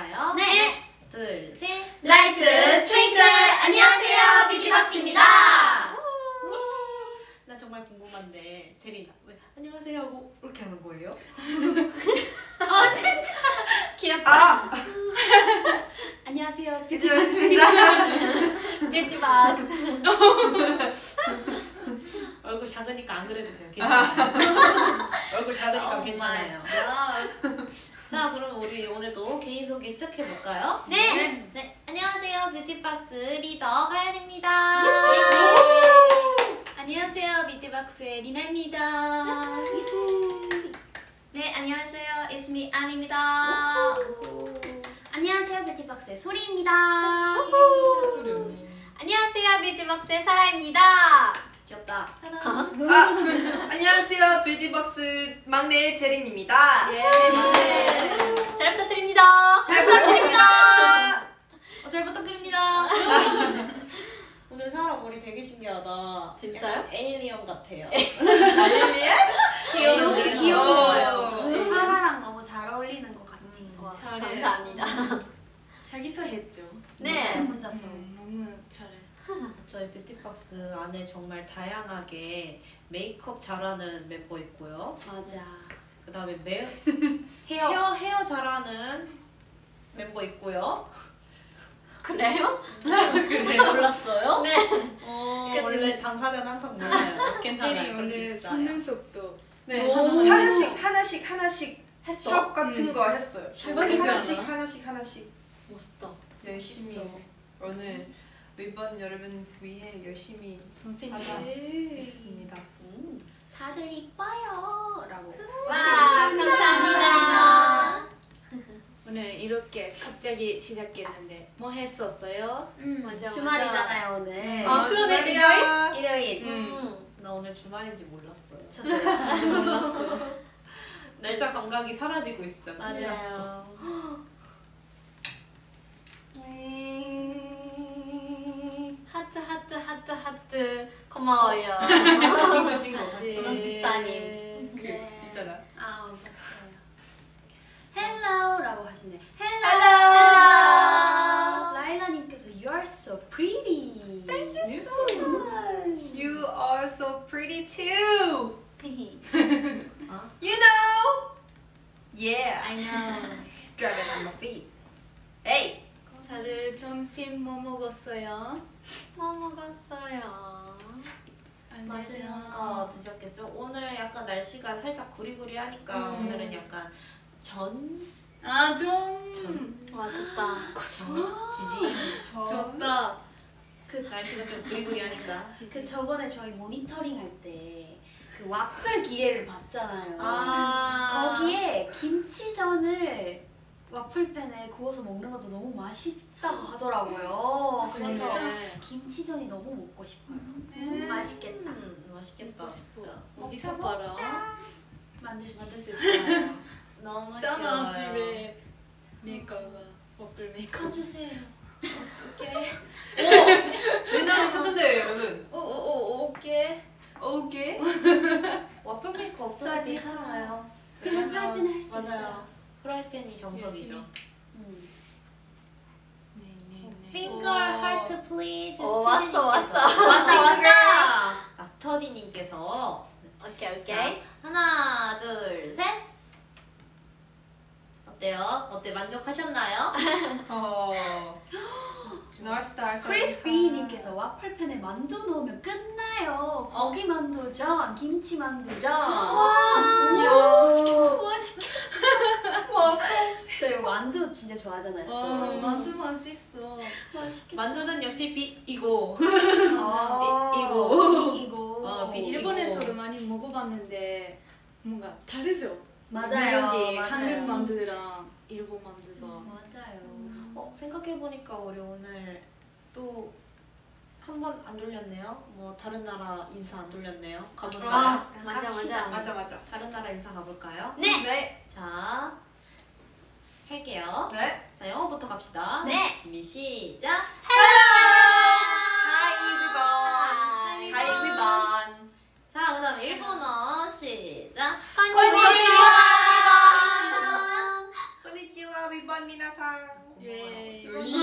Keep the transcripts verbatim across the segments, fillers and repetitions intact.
해볼까요? 네. 둘, 셋. 라이트 트윙클. 안녕하세요, 뷰티박스입니다. 나 정말 궁금한데 제리나 왜 안녕하세요 하고 이렇게 하는 거예요? 어 진짜 귀엽다. 아! 안녕하세요, 뷰티박스입니다. 뷰티박스. 얼굴 작으니까 안 그래도 돼요. 괜찮아요. 얼굴 작으니까 Oh 괜찮아요. 자, 그럼 우리 오늘도 개인 소개 시작해 볼까요? 네. 네. 네. 안녕하세요. 뷰티박스 리더 가연입니다. 안녕하세요, 뷰티박스의 리나입니다. 네, 안녕하세요. It's me, 안입니다. 안녕하세요, 뷰티박스의 소리입니다. 소리 없네. 안녕하세요, 뷰티박스의 사라입니다. 귀엽다. 사랑. 아, 안녕하세요. 뷰티박스 막내 제린입니다. 예. 잘 부탁드립니다. 잘 부탁드립니다. 어, 잘 부탁드립니다. 오늘 사라 머리 되게 신기하다. 진짜요? 약간 에일리언 같아요. 귀여워. 네, 귀여워요. 사라랑 너무 잘 어울리는 것 같아요. 음, 잘해. 감사합니다. 자기소 했죠. 네. 혼자서. 음, 너무 잘해. 저희 뷰티박스 안에 정말 다양하게 메이크업 잘하는 멤버 있고요. 맞아. 그 다음에 메... 헤어. 헤어 헤어 잘하는 멤버 있고요. 그래요? 근데 몰랐어요? 네. 어, 원래 당사자는 항상 몰라요. 괜찮아요. 제리 그럴 수 오늘 있어요. 속눈썹도 네. 오. 하나씩 하나씩 하나씩 했어? 샵 같은 음. 거 했어요. 대박이지 하나씩 않아? 하나씩 하나씩 멋있다. 열심히 오늘 이번 여러분 위해 열심히 선생님. 하다 네. 있습니다. 음. 다들 이뻐요. 라고. 와, 감사합니다. 오늘 이렇게 갑자기 시작했는데 뭐 했었어요? 음, 맞아, 주말이잖아요, 오늘. 아, 그러네. 주말이야. 일요일. 음. 나 오늘 주말인지 몰랐어요. 저도. 몰랐어요. 날짜 감각이 사라지고 있어. 맞아요. 하트 하트 하트 하트 고마워요. 친구 친구 네. 봤어. 스타님. 그 네. 있잖아. 아, 봤어요. 헬로라고 하시네. 헬로. 라일라님께서 You are so pretty. Thank you so much. You are so pretty too. You know? Yeah. I know. Driving on my feet. Hey. 다들 점심 뭐 먹었어요? 뭐 먹었어요? 맛있는 거 드셨겠죠? 오늘 약간 날씨가 살짝 구리구리하니까 음. 오늘은 약간 전? 아, 좀. 전? 와 좋다. 지지? 좋다. 그, 날씨가 좀 구리구리하니까 그 저번에 저희 모니터링 할 때 그 와플 기계를 봤잖아요. 아 거기에 김치전을 와플팬에 구워서 먹는 것도 너무 맛있다고 하더라고요. 그래서 네. 김치전이 너무 먹고 싶어요. 음. 맛있겠다. 음, 맛있겠다 진짜. 어디서 봐라? 만들 수 만들 수 있어요. 있어요. 너무 잖아 쉬워요. 집에 메이커가 워플 메이커. 가주세요. 오케이. 맨날 사던데요 여러분. 오오오 오케이. 오케이. 와플 메이커 없어도 사디. 괜찮아요. 그냥 프라이팬에 할 수 맞아요. 있어요. 프라이팬이 정석이죠. 열심히. 음. 네네네. 핑거 하트 플리즈. 오, 왔어, 왔어. 왔다 왔다. 아 스터디님께서 오케이 자, 오케이. 하나 둘 셋. 어때요? 어때 만족하셨나요? 어. 나스타. 크리스피님께서 와플팬에 만두 넣으면 끝나요. 고기 만두전, 김치 만두전. 와, 맛있겠다. 맛있겠다. 저 이거 만두 진짜 좋아하잖아요. 어, 만두 맛있어. 맛있겠다. 만두는 역시 빛이고 아, 이- 이거. 이- 이거. 어, 비- 일본에서도 많이 먹어봤는데 뭔가 다르죠? 맞아요. 매력이 맞아요. 한국 만두랑 일본 만두가. 맞아요. 어, 생각해보니까 우리 오늘 또 한 번 안 돌렸네요. 뭐 다른 나라 인사 안 돌렸네요. 가볼까요? 아 맞아 갑시다. 맞아. 맞아 맞아. 다른 나라 인사 가볼까요? 네. 네. 자 할게요. 네. 자 영어부터 갑시다. 네. 준비 시작. Hi everyone. Hi everyone. 자 그다음 일본어 시작. konnichiwa. konnichiwa everyone. 미나상. 예.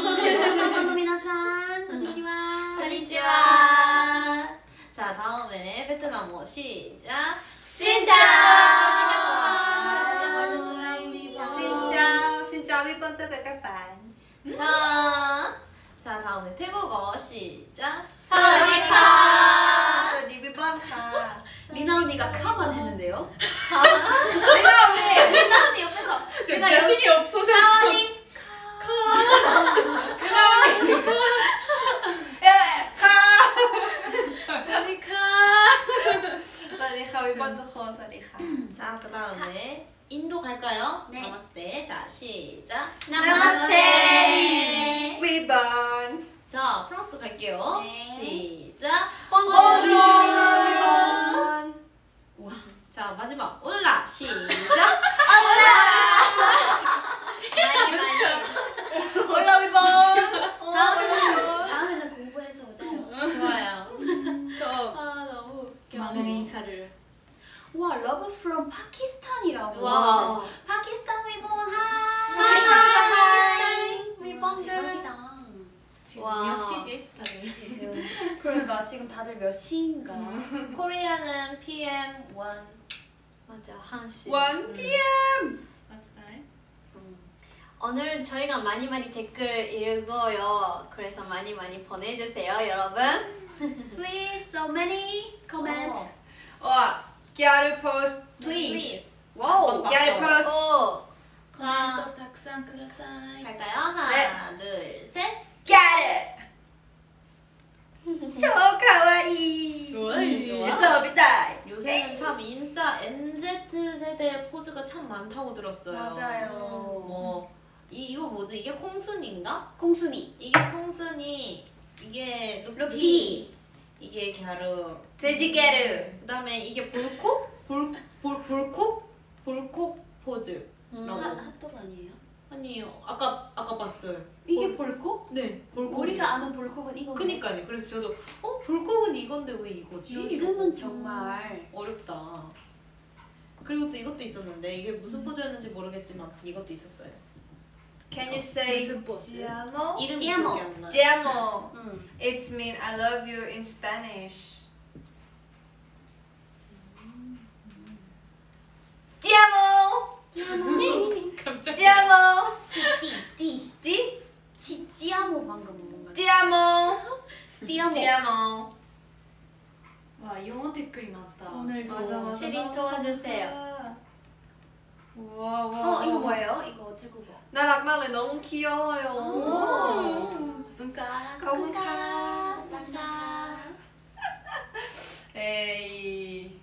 미나상, konnichiwa. konnichiwa. 자, 다음에 베트남어 시작. 신짜오. 신짜오. 신짜오. 이번 또 các bạn. 자, 자 다음에 태국어 시작. 사와디카. 사와디 비번 카. 리나 언니가 카만 했는데요. 리나 언니. 리나 언니 옆에서 제가 자신이 없어서. 사와디 사와디카. 이번 또 콘. 사와디카. 자, 그 다음에 인도 갈까요? 네. 나마스테. 자, 시작. 나마스테. 위번. 자, 프랑스 갈게요. 네. 시작. bonjour. bonjour. 와. 자, 마지막 올라 시작. 많이 많이. 올라 위번. 다음에는 다음에는 공부해서 오자. 좋아요. 아 너무 웃겨. 많은 인사를. 와, love from 파키스탄이라고. 와. 파키스탄 위본 하이. 하이. 위본 대박이다. 지금 와. 몇 시지? 다들. 지금 그러니까 지금 다들 몇 시인가? 코리아는 피엠 일 맞아, 한 시. 원 피엠. 맞나요? 오늘은 저희가 많이 많이 댓글 읽어요. 그래서 많이 많이 보내주세요, 여러분. Please, so many comment. 와, get post please. 와우. get post. 오. 자, 코멘트 탁상 쿠다사이. 갈까요? 하나, 네. 둘, 셋. Get it. 저 가와이. 오이. 예서비다. 요새는 참 인싸 엠지 세대의 포즈가 참 많다고 들었어요. 맞아요. 뭐 이, 이거 뭐지? 이게 콩순인가? 콩순이. 이게 콩순이, 이게 루피, 루피. 이게 갸루. 돼지게르. 그 다음에 이게 볼콕? 볼, 볼, 볼콕? 볼콕 포즈. 음, 라고. 핫- 핫도그 아니에요? 아니요. 아까, 아까 봤어요. 이게 볼콕? 네, 볼콕. 우리가 아는 볼콕은 이거. 그니까요. 그래서 저도 어? 볼콕은 이건데 왜 이거지? 요즘은 이러고. 정말 어렵다. 그리고 또 이것도 있었는데 이게 무슨 포즈였는지 모르겠지만 이것도 있었어요. Can you say 무슨 포즈? Ti amo? 이름이 Te amo. 기억이 안 나요. Te amo. 음. It's mean I love you in Spanish. Te amo. 갑자기. Te amo. 띠, 띠. Ti. 치, 찌아모 방금 뭔가. Te amo. 띠아모. Te amo. 와 영어 댓글이 많다. 오늘도. 맞아, 맞아. 체린 도와주세요. 우와, 와. 어, 이거 뭐예요? 이거 태국어. 나락말레 너무 귀여워요. 분가. 거분카. 남자. Hey.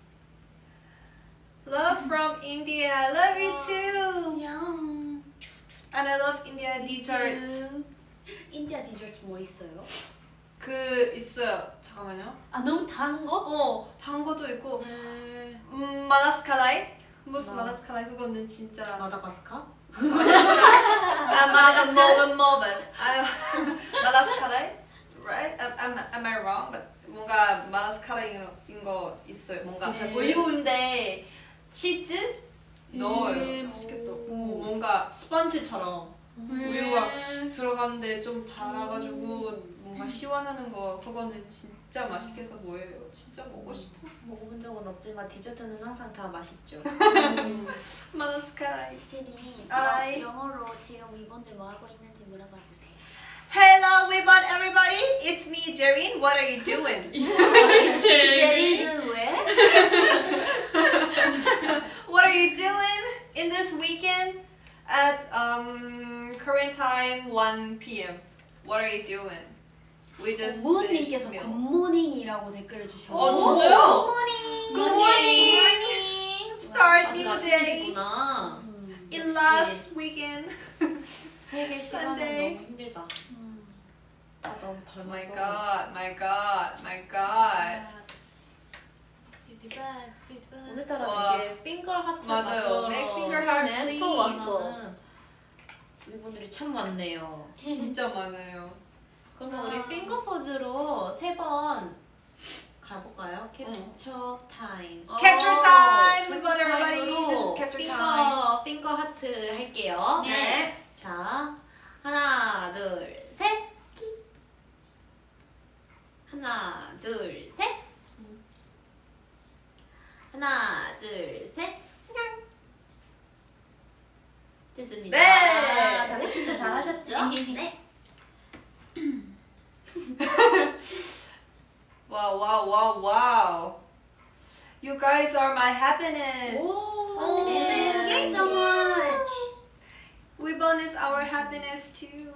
Love from India. I love you too. 양. And I love India dessert. 인디아 디저트 뭐 있어요? 그 있어요. 잠깐만요. 아 너무 단 거? 어, 단 것도 있고. 네. 음, 마다스카라이? 무슨 마- 마다스카라이? 그거는 진짜. 마다가스카? 아, 마다 모범 모범. 아, 마다스카라이? Right? Am, am, am I wrong? But 뭔가 마다스카라이인 거 있어요. 뭔가 네. 우유인데 치즈 넣어요. 예, 맛있겠다. 오, 뭔가 스펀지처럼 우유가 음. 들어가는데 좀 달아가지고 뭔가 시원하는 거 그거는 진짜 맛있겠어 보여요. 진짜 먹고 싶어. 먹어본 적은 없지만 디저트는 항상 다 맛있죠. 마다스카라이. 지린 아이. 영어로 지금 위본들 뭐 하고 있는지 물어봐 주세요. Hello, Weebon everybody. It's me, Jerin. What are you doing? 제리는 왜? What are you doing in this weekend at um, Korean time one p m? What are you doing? We just finished 무은님께서 meal. 굿모닝이라고 댓글을 주셨어요. 어, 진짜요? 굿모닝. Good morning. Start 아직 new day. 아침이시구나. In last weekend. 세계 시간은 Sunday. 너무 힘들다. 아 너무 Oh 닮아서. my god, my god, my god. 비트박스, 비트박스. 오늘따라 와. 되게 핑거 하트 맞아요. Make finger heart, 네, please. 또 왔어. 이분들이 참 많네요. 진짜 많아요. 그러면 우리 핑거 포즈로 세 번 가볼까요? 캡처 타임. Capture time, 캡처 Weebon everybody. 타임으로 This is capture time. 핑거 핑거 하트 할게요. 네. 자, 하나, 둘, 셋. 하나, 둘, 셋. 하나, 둘, 셋. 됐습니다. 네. 다들 진짜 잘하셨죠? 네. Wow, wow, wow, wow. You guys are my happiness. 오, Thank you so much. Weebon is our happiness too.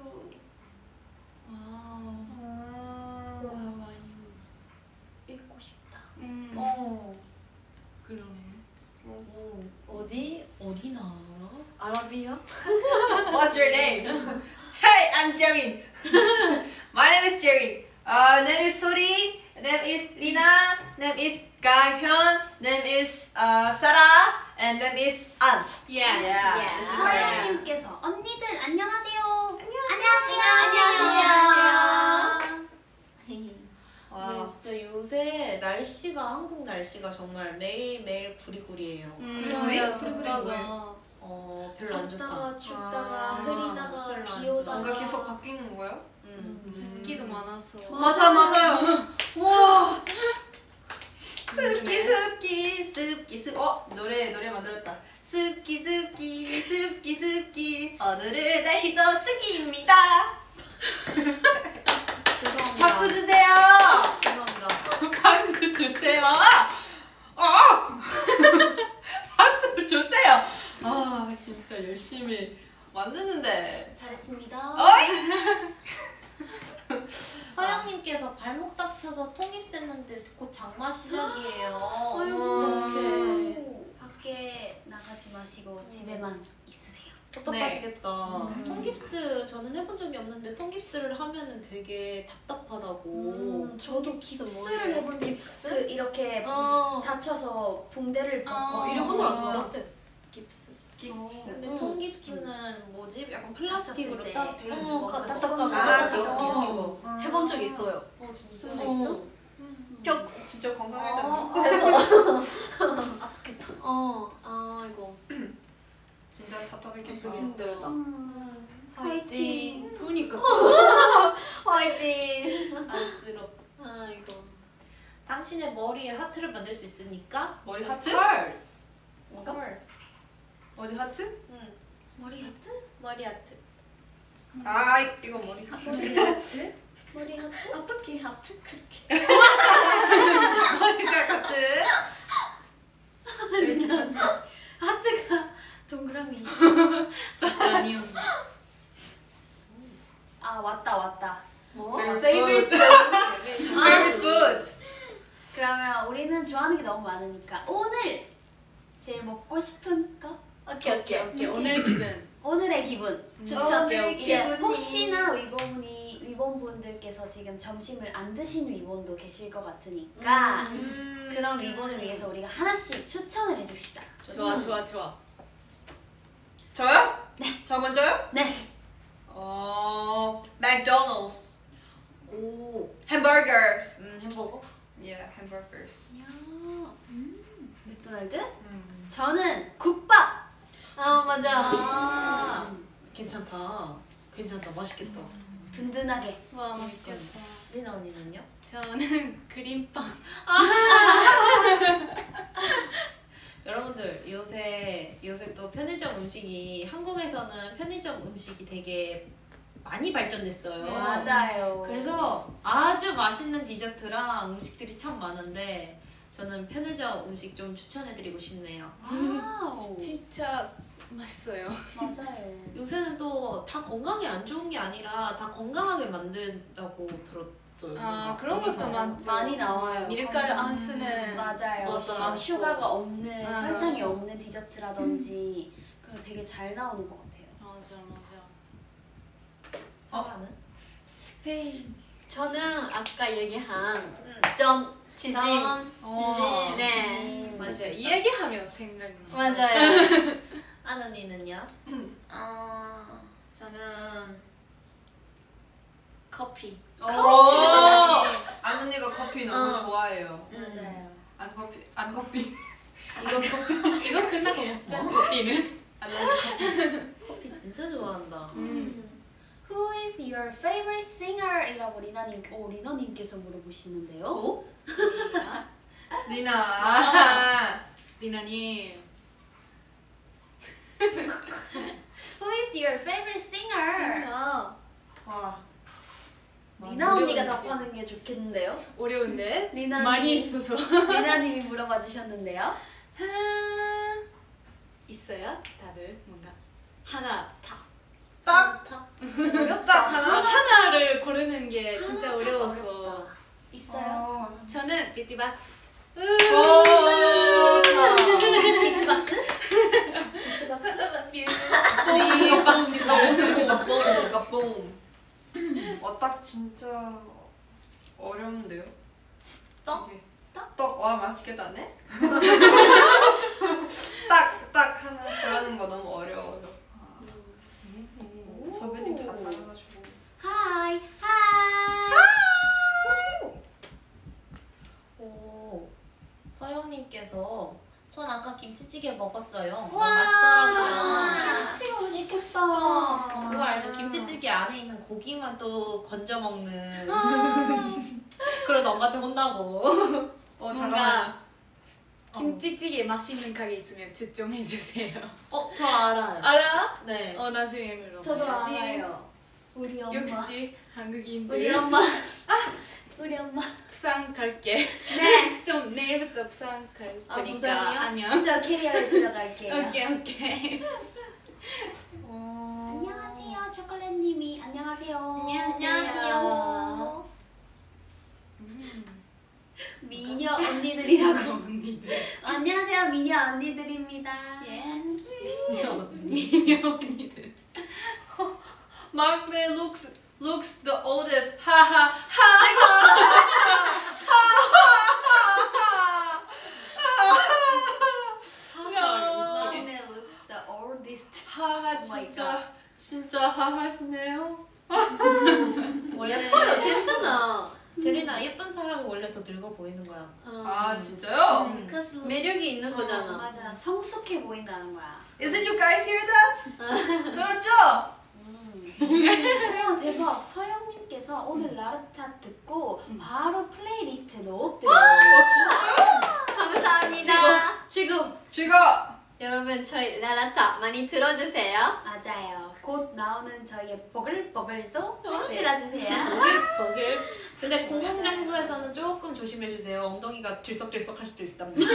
와우. 어. 와우. 읽고 싶다. 음. 어. 그러네. 오, 어디 어디 나라? 아라비아? What's your name? Hey, I'm Jerin. My name is Jerin. Uh, name is Suri. Name is Lina. Name is Gahyun. Name is uh, Sarah. And name is An. Yeah. Yeah, this is our name. 서영님께서 언니들 안녕하세요. 안녕하세요. 안녕하세요. 네, 진짜 요새 날씨가 한국 날씨가 정말 매일 매일 구리구리해요. 음, 구리구리? 맞아. 구리구리 덥다가. 어 별로 안 좋다. 덥다가 춥다가 아, 흐리다가 별로 안 비 좋아. 오다가 뭔가 계속 바뀌는 거예요? 음. 습기도 많아서. 맞아, 맞아요. 와. 습기 습기 습기 습. 어 노래 노래 만들었다. 습기 습기 습기 습기. 오늘은 날씨도 습기입니다. 죄송합니다. 박수 주세요. 죄송합니다. 박수 주세요. 어. 박수 주세요. 아 진짜 열심히 만드는데. 잘했습니다. 어이. 서영님께서 발목 다쳐서 통입했는데 곧 장마 시작이에요. 아이고. 어떡해. 밖에 나가지 마시고 집에만 있으세요. 답답하시겠다. 네. 통깁스 저는 해본 적이 없는데 통깁스를 하면은 되게 답답하다고. 음, 저도 깁스 깁스를 뭐예요? 해본 적 깁스? 그 이렇게 어. 다쳐서 붕대를 아, 어, 이런 건 알았는데. 깁스. 깁스. 근데 음. 통깁스는 뭐지? 약간 플라스틱으로 다쳤을 딱 때. 돼 어, 있는 거. 가- 그거. 따뜻한 아, 거. 그거 어. 그거. 해본 적 있어요. 어 진짜. 해본 적 있어? 벽 진짜 건강하잖아. 어. 그래서. 어, 아, 이거. 진짜 답답했겠다. 예쁘게 힘들다. 음. 화이팅. 더우니까 화이팅. 안쓰럽. 아, 이거. 당신의 머리에 하트를 만들 수 있으니까. 머리 하트? Course. 어. Course. 머리 하트? 응. 머리 하트? 머리 하트. 아 이거 머리 하트. 머리 하트? 머리 하트? 어떻게 하트 그렇게? 머리가 하트. 하트가 동그라미. 아니었네. 아 왔다 왔다. 뭐? Favorite 아, Favorite food. 그러면 우리는 좋아하는 게 너무 많으니까 오늘 제일 먹고 싶은 거? 오케이, 오케이. 오케이, 오늘 기분. 오늘의 기분 추천. 오늘의 이제 기분이. 혹시나 위본이 위본분들께서 지금 점심을 안 드신 위본도 계실 것 같으니까 음. 그런 위본을 위해서 우리가 하나씩 추천을 해줍시다. 좋아, 좋아, 좋아. 저요? 네. 저 먼저요? 네. 어 맥도날드스. 오. 햄버거. 음 햄버거? Yeah, hamburgers. 야, 음, 맥도날드? 음. 저는 국밥. 아, 맞아. 아. 괜찮다. 괜찮다. 맛있겠다. 든든하게. 와, 맛있겠다. 리나 언니는요? 저는 그림빵. 여러분들 요새 요새 또 편의점 음식이 한국에서는 편의점 음식이 되게 많이 발전됐어요. 맞아요. 그래서 아주 맛있는 디저트랑 음식들이 참 많은데 저는 편의점 음식 좀 추천해드리고 싶네요. 와우. 진짜 맛있어요. 맞아요. 요새는 또 다 건강에 안 좋은 게 아니라 다 건강하게 만든다고 들었어요. 아, 뭔가 그런 어디서. 것도 많죠. 많이 나와요. 밀가루 안 쓰는. 맞아요. 맞아. 막 슈가가 없는 아. 설탕이 없는 디저트라든지 그런 되게 잘 나오는 것 같아요. 맞아, 맞아. 사과는? 스페인. 저는 아까 얘기한 음. 전 지진. 전, 어. 지진. 네. 음. 맞아요. 이야기하면 생각나. 맞아요. 안 언니는요? 어, 저는 커피. 오. 안 언니가 커피 너무 어. 좋아해요. 맞아요. 안 커피 안 커피. 이거 커피. 이거 끝나고 먹자. 커피는. 안 언니 커피. 커피 진짜 좋아한다. 음. Who is your favorite singer? 이라고 리나님, 오 리나님께서 물어보시는데요. 어? 리나. 리나님. Who is your favorite singer? 어. 와. 리나 언니가 어려운지. 답하는 게 좋겠는데요. 어려운데? 리나님. 많이 있어서. 리나님이 물어봐 주셨는데요. 있어요? 다들 뭔가 하나 다. 딱, 어렵다. 딱 하나? 하나를 고르는 게 진짜 하나 어려워서. 어렵다. 있어요? 어. 저는 비티박스. 오, 좋다. 비트박스? 비트박스? 지갑봉, 지갑봉, 지갑봉, 지갑봉. 와, 딱 진짜 어려운데요? 떡? 이게. 떡? 떡? 와, 맛있겠다네? 딱, 딱 하나 고르는 거 너무 어려워요. 음, 선배님 다 잘해가지고. 하이 하이. 오, 서영님께서 전 아까 김치찌개 먹었어요. 너무 맛있더라고요. 김치찌개 맛있겠다. 그거 알죠? 김치찌개 안에 있는 고기만 또 건져 먹는. 그런 엄마한테 혼나고. 어, 뭔가 잠깐만요. 김치찌개 맛있는 가게 있으면 추천해 주세요. 어, 저 알아요. 알아? 네. 어 나중에 물어봐야지. 저도 알아요. 우리 엄마. 역시 한국인들. 우리 엄마. 우리 엄마. 부산 갈게. 네. 좀 내일부터 부산 갈 아, 거니까. 부산이요? 안녕. 저 캐리어에 들어갈게요. 오케이 오케이. 어... 안녕하세요, 초콜릿님이. 안녕하세요. 안녕하세요. 음. 미녀 언니들이라고. 언니들. 안녕하세요, 미녀 언니들입니다. 예. 미녀 언니들. 막내 looks looks the oldest. 하하 하하. 막내 looks the oldest. 하하 진짜 진짜 하하시네요. 예뻐요. 괜찮아. 제리나 예쁜 사람이 원래 더 늙어 보이는 거야. 아 진짜요? 음. 그 매력이 있는 거잖아. 맞아, 성숙해 보인다는 거야. Isn't you guys hear that? 들었죠? 그래요, 대박. 서영님께서 오늘 라르타 듣고 바로 플레이리스트에 넣었대요. 감사합니다. 지금 지금 여러분 저희 라라타 많이 들어주세요. 맞아요. 곧 나오는 저희의 버글버글도 많이 들어주세요. 버글. 근데 공공장소에서는 조금 조심해 주세요. 엉덩이가 들썩들썩할 수도 있답니다.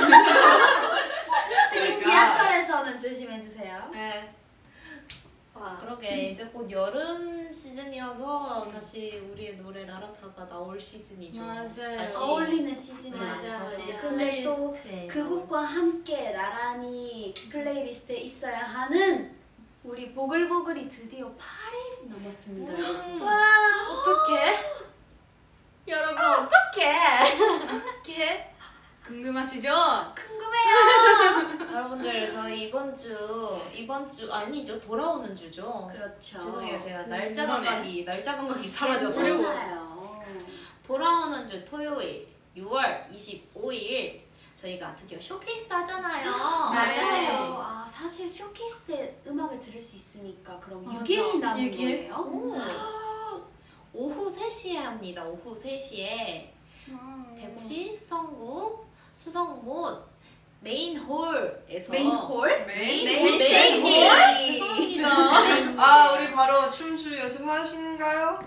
특히 지하철에서는 조심해주세요. 네. 와. 그러게 이제 곧 여름 시즌이어서 다시 우리의 노래 라라타가 나올 시즌이죠. 맞아요. 다시. 어울리는 시즌이 네, 맞아요. 다시 근데 또 플레이리스트에 그 나올- 곡과 함께 나란히 플레이리스트에 있어야 하는 우리 보글보글이 드디어 팔 일 남았습니다. 음. 어떡해? 여러분 어떡해? 어떻게? 궁금하시죠? 궁금해요. 여러분들 저희 이번 주 이번 주 아니죠 돌아오는 주죠. 그렇죠. 죄송해요 제가 그- 날짜 그러네. 감각이 날짜 감각이 사라져서 어려워. 괜찮아요. 돌아오는 주 토요일 유월 이십오일 저희가 드디어 쇼케이스 하잖아요. 네. 맞아요. 아 사실 쇼케이스 때 음악을 들을 수 있으니까 그럼 맞아. 육 일 남은 육 일? 거예요? 오. 오후 세 시에 합니다. 오후 세 시에 대구시 수성구 수성못 메인홀에서 메인 홀? 메인? 메인 메인 스테이지. 홀? 죄송합니다. 아 우리 바로 춤추 연습하시는가요?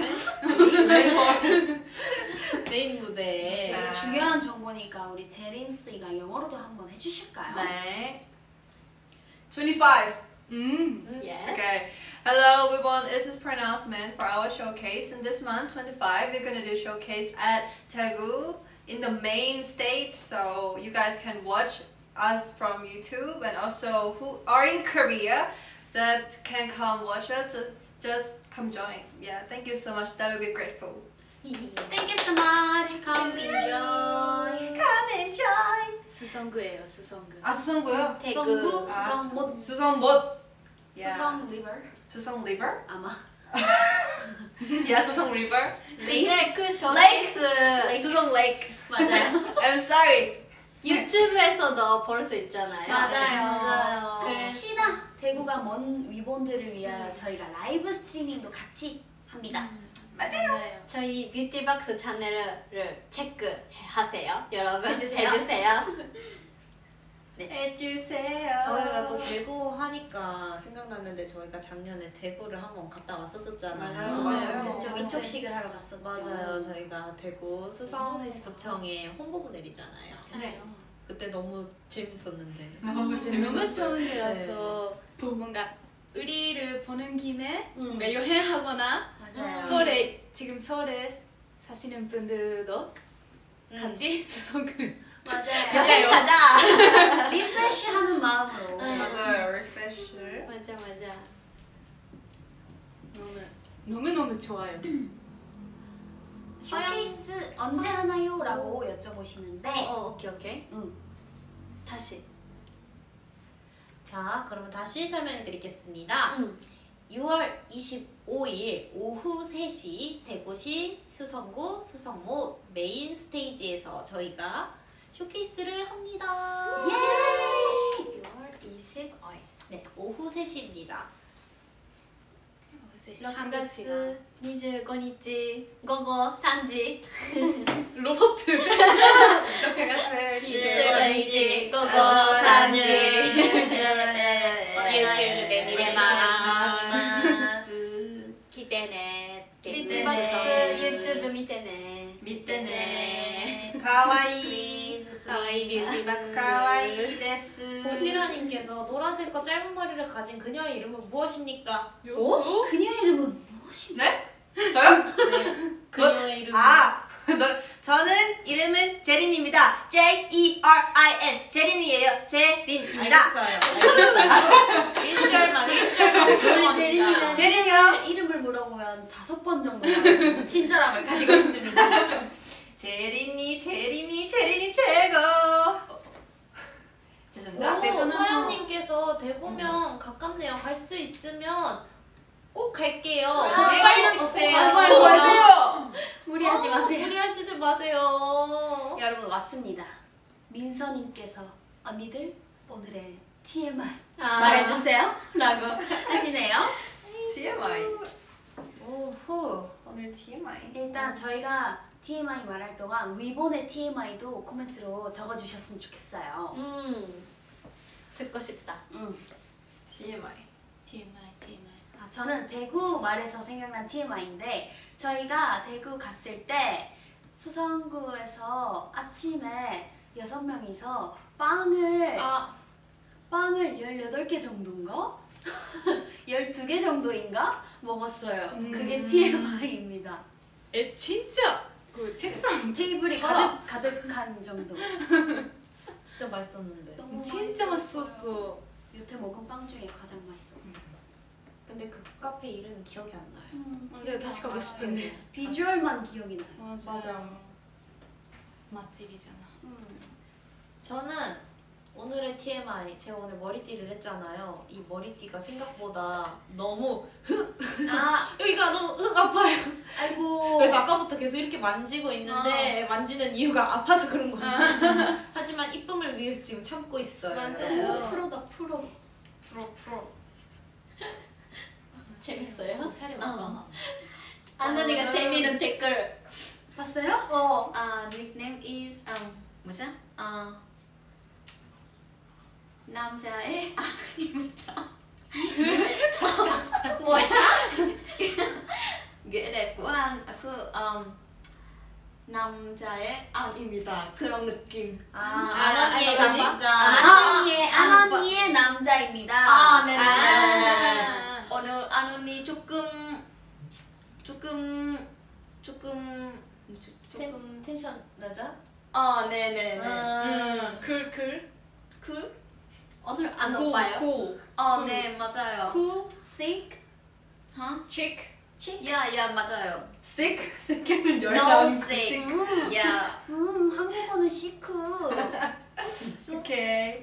메인 무대에 네. 중요한 정보니까 우리 제린 씨가 영어로도 한번 해주실까요? 네. twenty-five. 음. Yes. Okay. Hello, we want this is pronouncement for our showcase. And this month, twenty-five, we're gonna do showcase at Daegu in the main stage. So you guys can watch us from YouTube, and also who are in Korea that can come watch us. So just come join. Yeah, thank you so much. That would be grateful. Thank you so much. Come enjoy. Come and join. 수성구예요, 수성구. 아 수성구요? 대구 아. 수성못 수성못. Yeah. 수성 리버 수성 river. 아마. Yeah, 수성 river. 네, 그 쇼케이스 수성 lake. 맞아요. I'm sorry. 유튜브에서도 볼 수 있잖아요. 맞아요. 맞아요. 혹시나 대구가 먼 위본들을 위하여 저희가 라이브 스트리밍도 같이 합니다. 맞아요. 저희 뷰티박스 채널을 체크하세요. 여러분 해주세요. 해주세요. 해주세요. 저희가 또 대구 하니까 생각났는데 저희가 작년에 대구를 한번 갔다 왔었었잖아요. 맞아요. 그렇죠. 그때- 위촉식을 하러 갔었죠. 맞아요. 저희가 대구 수성구청의 홍보부들이잖아요. 네. 그때 너무 재밌었는데. 너무 너무 좋은 데라서 뭔가 우리를 보는 김에 뭔가 여행하거나 맞아요. 서울에 지금 서울에 사시는 분들도 음. 같이 수성구 맞아요. 맞아요. 가자. 리프레시하는 마음으로. 맞아요. 리프레쉬. 맞아 맞아. 너무 너무 너무 좋아요. 쇼케이스 언제 하나요? 라고 여쭤보시는데 어, 어 오케이 오케이. 응. 다시. 자, 그러면 다시 설명해 드리겠습니다. 음. 유월 이십오일 오후 세 시 대구시 수성구 수성모 메인 스테이지에서 저희가 쇼케이스를 합니다. 예! 유월 이십오일. 네, 오후 세 시입니다. 한月にじゅうごにち午後さんじ 로봇.六月二十五日午後三時 유튜브で見れます。来てね。 뷰티박스 유튜브 밑에네. 밑에네. 가와이. 가와이 뷰티박스. 가와이 데스. 보시라님께서 노란색과 짧은 머리를 가진 그녀의 이름은 무엇입니까? 오? 그녀의 이름은 무엇입니까? 네? 저요? 그녀의 이름은 아, 너, 저는 이름은 제린입니다. J E R I N. 제린이에요. 제린입니다. 알겠어요. 일 절만 일 절만 우리 죄송합니다. 제린이는 제린이요? 이름을 물어보면 다섯 번 정도 가지고 친절함을 가지고 있습니다. 제린이, 제린이, 제린이 최고. 죄송합니다. 오, 베트남. 서영님께서 대구면 가깝네요. 갈 수 있으면 꼭 갈게요. 네, 빨리 집 오세요. 가세요. 오세요. 무리하지 마세요. 무리하지들 마세요. 여러분 왔습니다. 민서님께서 언니들 오늘의 T M I 아. 말해주세요 라고 하시네요. T M I. 오호. 오늘 T M I. 일단 저희가 T M I 말할 동안 위본의 T M I도 코멘트로 적어주셨으면 좋겠어요. 음. 듣고 싶다. 음. T M I. 티엠아이 티엠아이. 아, 저는 대구 말해서 생각난 T M I인데 저희가 대구 갔을 때 수성구에서 아침에 여섯 명이서 빵을 아, 빵을 열여덟 개 정도인가? 열두 개 정도인가? 먹었어요. 음. 그게 T M I입니다. 에 진짜 그 책상 테이블이 가득, 가득한 정도. 진짜 맛있었는데. 너무 진짜 맛있었어요. 맛있었어. 여태 먹은 빵 중에 가장 맛있었어. 근데 그 카페 이름이 기억이 안 나요. 음, 맞아요. 다시 가고 싶은데. 비주얼만 기억이 나요. 맞아. 맛집이잖아. 음. 저는 오늘의 T M I, 제가 오늘 머리띠를 했잖아요. 이 머리띠가 생각보다 너무 아, 여기가 너무 흑 아파요. 아이고. 그래서 아까부터 계속 이렇게 만지고 있는데 만지는 이유가 아파서 그런 거예요. 하지만 이쁨을 위해서 지금 참고 있어요. 맞아요. 프로다 프로. 프로 프로. 재밌어요? 샤리 어. 먹거나. 안돈이가 아. 재미있는 댓글. 봤어요? 어. Uh, nickname is um 뭐죠? 어 남자의 뭐야? 그래 꾸한 그 um, 남자의 아입니다. 그런 느낌. 아, 안언니의 안언니? 남자. 안언니의 아, 안언니의 남자입니다. 아, 네, 네, 네, 아. 오늘 안언니 조금 조금 조금 조금 텐션 낮아? 어, 네, 네, 네. 음. 쿨쿨. 쿨? 오늘 안 쿨, 오빠요? 쿨. 어, 네, 맞아요. Cool, sick. huh? Chick. 야, 야, 맞아요. Sick. Sick는 열 No 나오는 sick. 음, 야. 음 한국어는 시크. 오케이.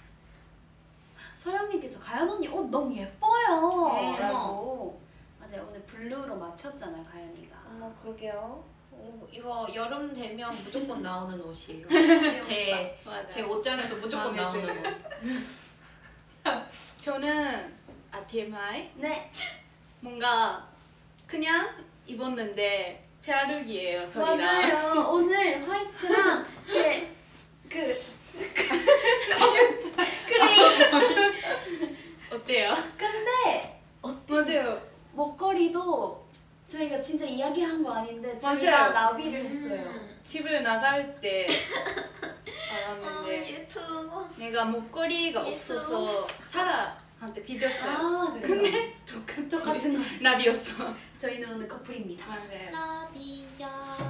서영님께서 가연 언니 옷 너무 예뻐요. 음, 라고. 맞아요. 오늘 블루로 맞췄잖아요, 가연이가. 어머, 그러게요. 어, 이거 여름 되면 무조건 나오는 옷이에요. 제, 맞아. 제 옷장에서 무조건 마음에 나오는 옷. 저는 아 티엠아이 네. 뭔가 그냥 입었는데 페아룩이에요 소리랑. 맞아요. 오늘 화이트랑 제그 크레이. 어때요? 근데 맞아요. 목걸이도 저희가 진짜 이야기한 거 아닌데 맞아요. 저희가 나비를 했어요. 음. 집을 나갈 때 아, 알았는데 유튜브. 내가 목걸이가 없어서 사라한테 비겼어요. 아 그래요? 근데 똑같은 똑같은 거였어요. 나비였어. 저희는 오늘 커플입니다. 맞아요. 나비야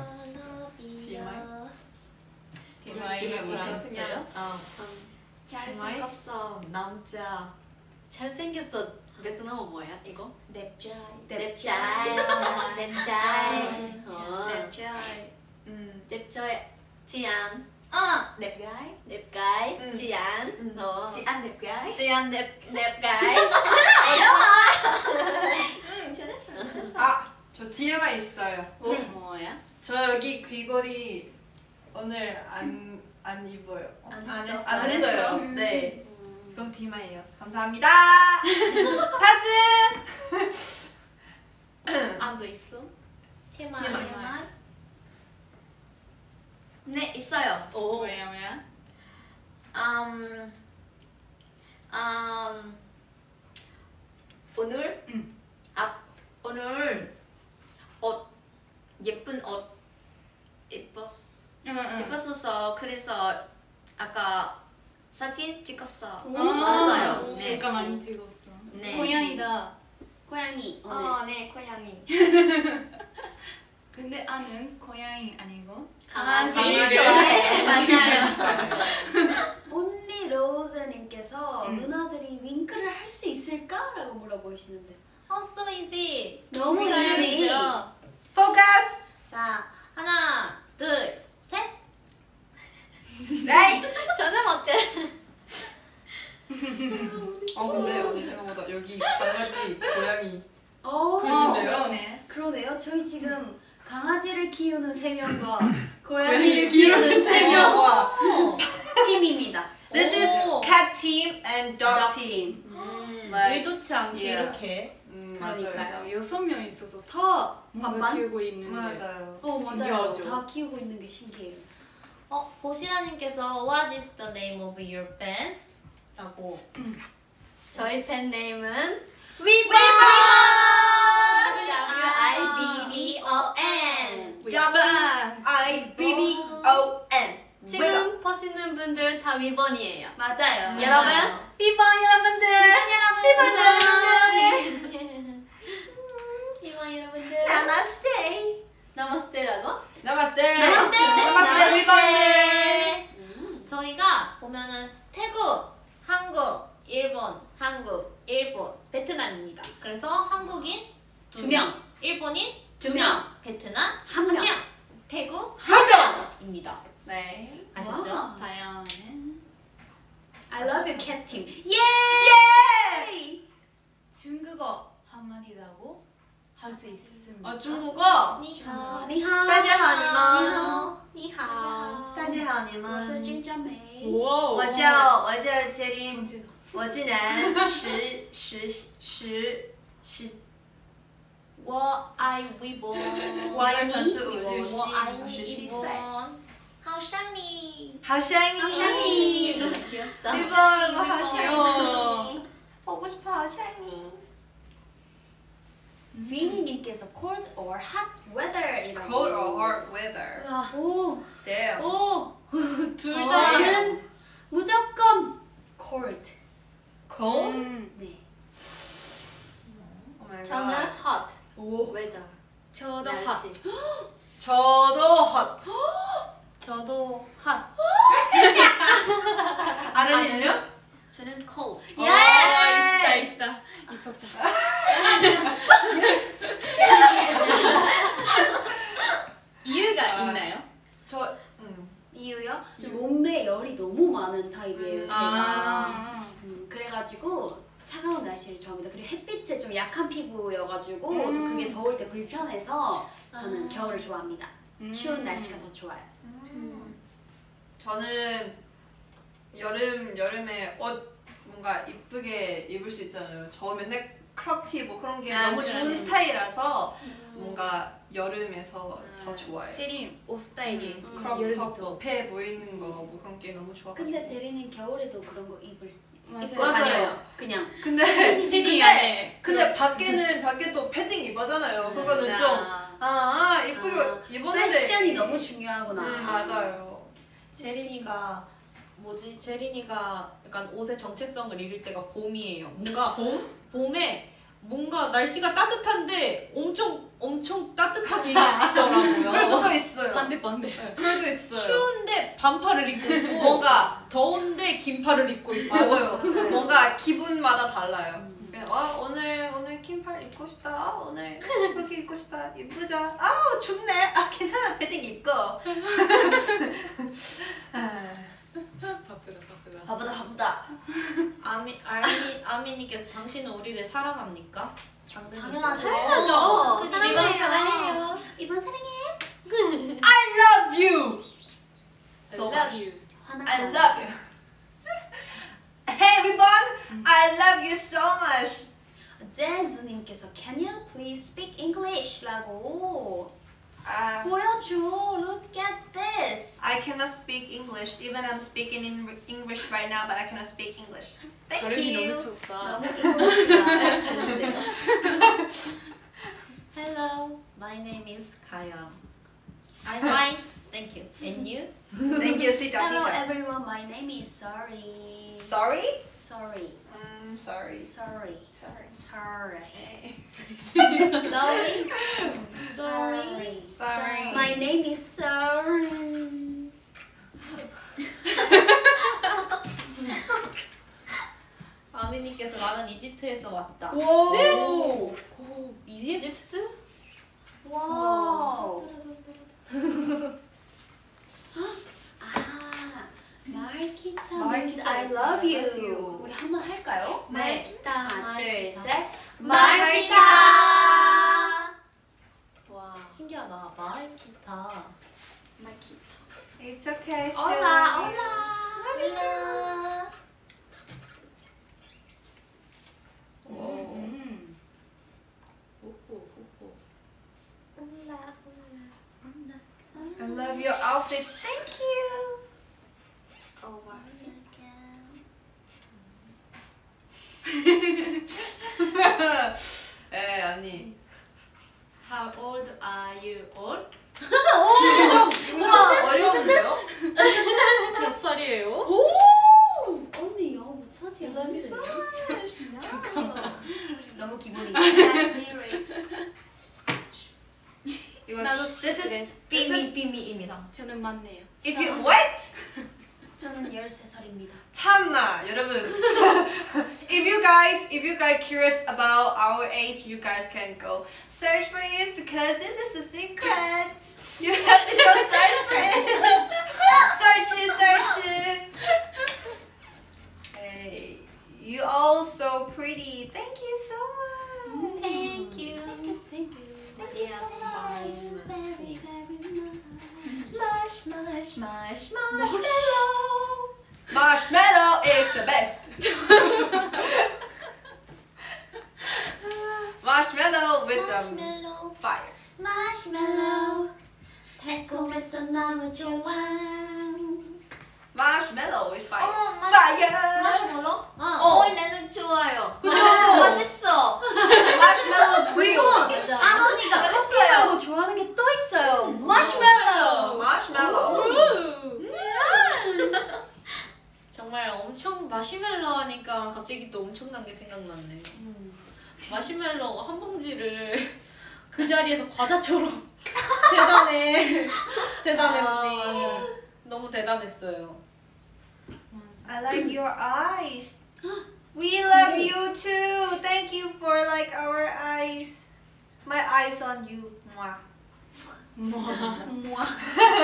나비야. 티엠아이가 뭐라고 했어요? 어. 잘생겼어 남자. 잘생겼어. 베트남어 뭐야 이거? 냅자이. 냅자이. 냅자이. 어. 냅자이. 음. 냅자이. 지안. 아 냅가이. 냅가이. 음. 지안. 음. 어. 지안 냅가이. 지안 냅 냅가이. 응 잘했어 잘했어. 아, 저 티엠아이 있어요. 어, 뭐야? 저 여기 귀걸이 오늘 안 안 입어요. 안 안 했어. 했어. 안 했어요. 음. 네. 음. 이거 티엠아이예요. 감사합니다. 파스. 안도 있어? TMI. 네 있어요. 오. 뭐야 뭐야? 음, 음, 오늘 음. 아 오늘 옷 예쁜 옷 입었 응, 응. 입었어서 그래서 아까 사진 찍었어. 오, 찍었어요. 네. 네. 내가 많이 찍었어. 네. 고양이다. 고양이 오늘. 어, 네 고양이. 근데 아는 고양이 아니고 강아지 강아지. 좋아해. 맞아요. 온리 로즈님께서 음. 누나들이 윙크를 할 수 있을까라고 물어보시는데 Oh, so easy. 너무 이지. 포커스. 자 하나, 둘, 셋. 네. 저는 어때? 어 근데 오늘 생각보다 여기 강아지, 고양이. 어, 그러시네요. 그러네. 그러네요. 저희 지금 강아지를 키우는 세 명과 고양이를 고양이를 키우는 세 명 와. 팀입니다. This is 오. cat team and dog Dog team. team. 음, Like, 의도치 않게 yeah. 이렇게. 음, 그러니까요. 맞아요. 여섯 명 있어서 다 뭔가 반반? 키우고 있는 게. 맞아요. 어 맞아요. 신기하죠. 다 키우고 있는 게 신기해요. 어, 보시라님께서 What is the name of your fans? 라고. 저희 팬 네임은 위버! W I B B O N. W I B B O N. 지금 보시는 분들 다 위번이에요. 맞아요. 여러분, 위번 여러분들. 여러분. 위번 여러분들. 나마스테. 나마스테라고? 나마스테. 나마스테. 나마스테 위반네. 음, 저희가 보면은 태국, 한국, 일본, 한국, 일본, 베트남입니다. 그래서 한국인 두 명, 일본인 두 두 명, 베트남 한 한 명. 명, 태국 한 명. 입니다. 네. 아셨죠? 와. 다양해. I love you cat team. 예! 예. 중국어 한마디라고 할 수 있습니다. 어 중국어. 니하오. 니하오. 大家好，你们。 니하오. 니하오. 大家好，你我是们。 金佳梅。 哇我叫我叫杰林， 정진아. 我今年十十十十， 我爱微博。 我爱你一二三四五六七， 我爱我你微十七岁。 博。 好想你。 好想你， 好想你 귀엽다. 微博，我好想你，我不是好想你。 위니님께서 cold or hot weather 이라고. Cold or hot weather? 우와, 오, Damn. 오, 둘 저는 무조건 cold. Cold? 음. 네. Oh my 저는 god. hot 오. weather. 저도 핫. 날씨. 저도 hot. 저도 hot. 아는님요? 저는 cold. 예! 아, 있다 있다 있었다. 이유가 아. 있나요? 저 음. 이유요? 몸에 열이 너무 많은 타입이에요, 음. 제가. 아. 음, 그래가지고 차가운 날씨를 좋아합니다. 그리고 햇빛에 좀 약한 피부여가지고 음. 또 그게 더울 때 불편해서 저는 아. 겨울을 좋아합니다. 음. 추운 날씨가 더 좋아요. 저는 여름 여름에 옷 뭔가 이쁘게 입을 수 있잖아요. 저 맨날 크롭티 뭐 그런 게 아, 너무 그러네. 좋은 스타일이라서 뭔가 여름에서 더 아, 좋아해요. 세린 옷 스타일이 음, 크롭 여름이 톱, 더 배 보이는 거 뭐 그런 게 너무 좋아. 근데 제리는 겨울에도 그런 거 입을 수 맞아요. 입고 다녀요. 그냥 근데 패딩 근데 안에 근데 밖에는 밖에 또 패딩 입었잖아요. 그거는 아, 좀 아, 아 이쁘게 아, 입었는데 패션이 너무 중요하구나. 음, 맞아요. 제린이가 뭐지? 제린이가 약간 옷의 정체성을 잃을 때가 봄이에요. 뭔가 봄? 봄에 뭔가 날씨가 따뜻한데 엄청 엄청 따뜻하게 입더라고요. 그럴 수도 있어요. 반대 반대. 그럴 수도 있어요. 추운데 반팔을 입고 있고 뭔가 더운데 긴팔을 입고 있고 맞아요. 뭔가 기분마다 달라요. 그냥 어, 오늘 오늘 긴팔 입고 싶다. 아, 오늘 그렇게 입고 싶다. 이쁘자. 아 춥네. 아 괜찮아. 패딩 입고. 아, 바쁘다 바쁘다. 바쁘다 바쁘다. 아미 아미 아미님께서 당신은 우리를 사랑합니까? 당근이죠. 당연하죠. 당연하죠. 그 사랑해요. 이번 사랑해요. 이번 사랑해. I love you. So love you. I love you. Hey everyone. I love you so much. 재즈님께서 Can you please speak English?라고 아. 보여줘. Look at this. I cannot speak English. Even I'm speaking in English right now, but I cannot speak English. Thank 발음이 you. 너무 좋다. 너무 English가 좋은데요. Hello, my name is Kayang. I'm fine, thank you. And you? Thank you, sit down, Hello teacher. everyone. My name is Sorry. Sorry? Sorry. Um, sorry. Sorry. Sorry. Sorry. Sorry. Sorry. Sorry. My name is Sorry. 아미님께서 나는 이집트에서 왔다. 오. 오, 이집트? 와우. 아, 마르키타 means I love you. 우리 한번 할까요? 네. 하나, 둘, 셋. 마르키타. 와, 신기하다. 마이키타. It's okay, still 올라, love you. 올라. 음. 오호, 오호. I love your outfits. Thank you. 에 아니. How old are you all? 이거 좀 이거 좀 어려운데요? 몇 살이에요? 오! 언니 영어 못하지? Love you so much. 잠깐만. 너무 기분이. 이거 나도 this is 그래. this is 삐미삐미입니다. 저는 맞네요. if you what? 저는 열세 살입니다. 참나 여러분. if you guys if you guys curious about our age, you guys can go search for it because this is a secret. You have to go search for it. Search it, search it. Hey, you all so pretty. Thank you so much. Thank you. Thank you, thank you. Thank you so much. Very, very much. Mush, mush, mush, marshmallow. Marshmallow is the best. Marshmallow with um, Marshmallow. fire. 마시멜로 달콤해서 너무 좋아. Marshmallow with fire. 어머, 마시- fire. 마시멜로? 어. 어, 나는 좋아요. 그죠? 맛있어. Marshmallow grill. 맞아. 아버니가 커피 말고 좋아하는 게 또 있어요. 마시멜로. Marshmallow. 정말 엄청 마시멜로 하니까 갑자기 또 엄청난 게 생각났네. 마시멜로 한 봉지를 그 자리에서 과자처럼 대단해. 대단해 언니. 너무 대단했어요. I like your eyes. We love you too. Thank you for like our eyes. My eyes on you. Mwah. 우와.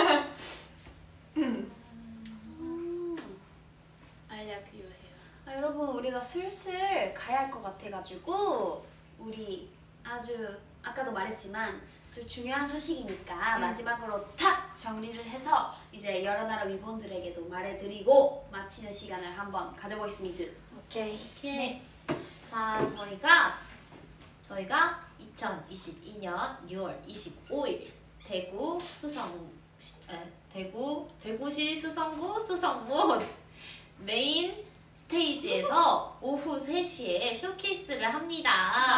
I like your hair. 아, 여러분 우리가 슬슬 가야 할 것 같아가지고 우리 아주 아까도 말했지만 좀 중요한 소식이니까 음. 마지막으로 탁 정리를 해서 이제 여러 나라 위본들에게도 말해드리고 마치는 시간을 한번 가져보겠습니다. 오케이. 네. 자, 저희가 저희가 이천이십이 년 유월 이십오일 대구 수성 에, 대구 대구시 수성구 수성문 메인 스테이지에서 오후 세 시에 쇼케이스를 합니다.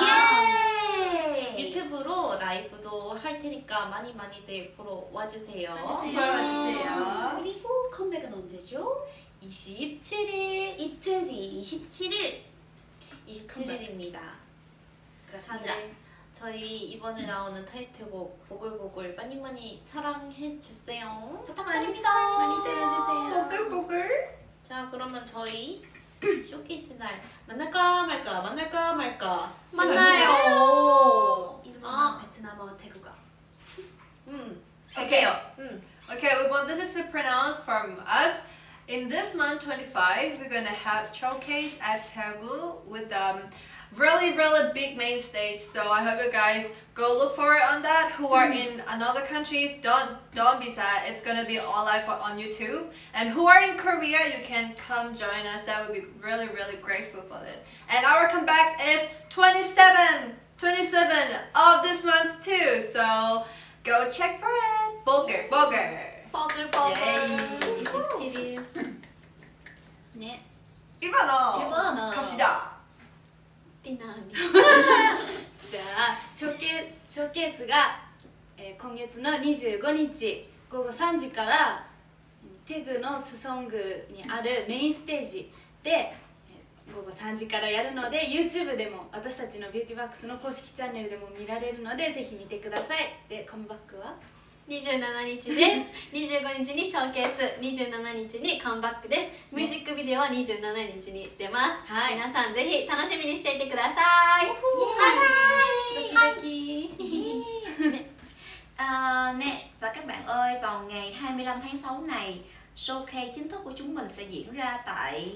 예! 유튜브로 라이브도 할 테니까 많이 많이들 보러 와주세요. 와주세요. 보여주세요. 그리고 컴백은 언제죠? 이십칠일 이틀 뒤 이십칠일. 이십칠일입니다. 그렇습니다. 다들 저희 이번에 나오는 타이틀곡 보글보글 많이 많이 사랑해 주세요. 부탁드립니다. 많이 들어주세요. 뽀글뽀글. 자, 그러면 저희 쇼케이스 날 만날까 말까 만날까 말까 만나요. 이름은 아. 베트남어 태국어. 음, Okay. 음. Okay, we want this is to pronounce from us. In this month twenty-five, we're gonna have showcase at Daegu with um really really big main stage. So I hope you guys go look for it on that. Who are in another countries, don't don't be sad. It's gonna be all live on YouTube. And who are in Korea, you can come join us. That would be really really grateful for it. And our comeback is twenty-seven, twenty-seven of this month too. So go check for it. Boger, boger. 버글버글 예이. 이십칠일 네. 일본어. 일본어. 갑시다. 리나 언니. じゃあショーケショーケースが、えー今月のにじゅうごにち午後さんじからテグのスソングにあるメインステージで、えー午後さんじからやるので YouTube でも私たちのビューティーバックスの公式チャンネルでも見られるのでぜひ見てください。でカムバックはにじゅうしちにちですにじゅうごにちにショーケース、にじゅうしちにちにカムバックです。ミュージックビデオはにじゅうしちにちに出ます、 はい皆さんぜひ楽しみにしていてください。 ドキドキ À, nè, và các bạn ơi, vào ngày hai mươi lăm tháng sáu này, showcase chính thức của chúng mình sẽ diễn ra tại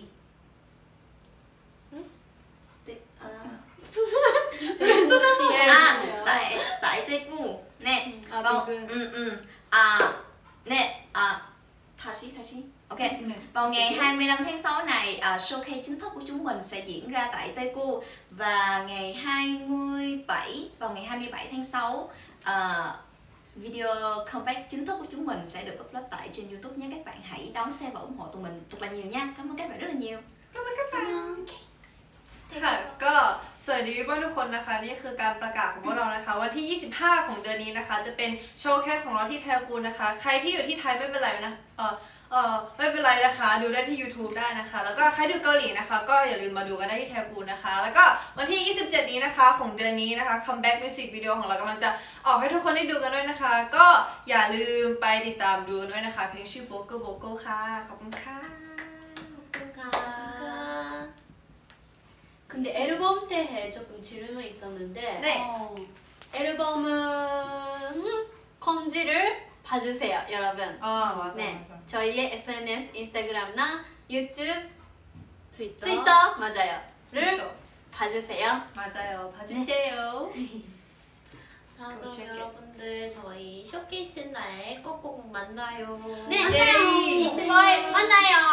Ti- à, à, tại tại Daegu. Nè, 아, vào 미국. ừ, ừ. À, nè, à, 다시 다시. Ok. Vào ngày hai mươi lăm tháng sáu này, à, showcase chính thức của chúng mình sẽ diễn ra tại Daegu và ngày hai mươi bảy vào ngày hai mươi bảy tháng sáu, à, video comeback chính thức của chúng mình sẽ được upload tại trên YouTube nhé. Các bạn hãy đón xem và ủng hộ tụi mình thật là nhiều nha. Cảm ơn các bạn rất là nhiều. ค่ะก็สวัสดีพี่ป้าทุกคนนะคะนี่คือการประกาศของพวกเรานะคะวันที่ยี่สิบห้าของเดือนนี้นะคะจะเป็นโชว์แคสของเราที่แทกูนะคะใครที่อยู่ที่ไทยไม่เป็นไรนะเออเออไม่เป็นไรนะคะดูได้ที่ YouTube ได้นะคะแล้วก็ใครอยู่เกาหลีนะคะก็อย่าลืมมาดูกันได้ที่แทกูนะคะแล้วก็วันที่ยี่สิบเจ็ดนี้นะคะของเดือนนี้นะคะ comeback music video ของเรากำลังจะออกให้ทุกคนได้ดูกันด้วยนะคะก็อย่าลืมไปติดตามดูกันด้วยนะคะเพลงชื่อ Bogo Bogo ค่ะขอบคุณค่ะ 근데 앨범 때에 조금 질문이 있었는데 네. 어. 앨범은 컴지를 봐주세요 여러분. 아 맞아 네, 맞아 저희의 에스엔에스 인스타그램나 유튜브, 트위터 트위터 맞아요.를 진짜. 봐주세요. 맞아요 봐주세요 자, 그럼 check it. 여러분들 저희 쇼케이스 날 꼭꼭 만나요. 네, 네. 이십오일 만나요.